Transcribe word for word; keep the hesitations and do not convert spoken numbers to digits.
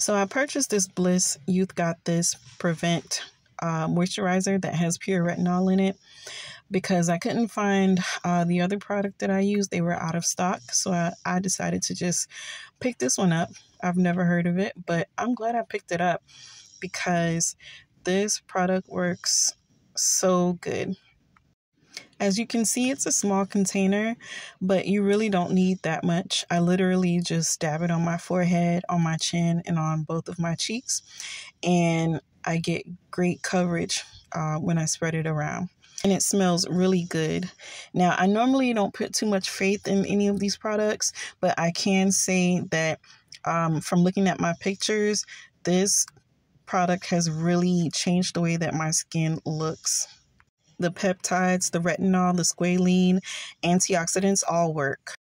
So I purchased this Bliss Youth Got This Prevent uh, moisturizer that has pure retinol in it because I couldn't find uh, the other product that I used. They were out of stock. So I, I decided to just pick this one up. I've never heard of it, but I'm glad I picked it up because this product works so good. As you can see, it's a small container, but you really don't need that much. I literally just dab it on my forehead, on my chin, and on both of my cheeks. And I get great coverage uh, when I spread it around. And it smells really good. Now, I normally don't put too much faith in any of these products, but I can say that um, from looking at my pictures, this product has really changed the way that my skin looks. The peptides, the retinol, the squalene, antioxidants all work.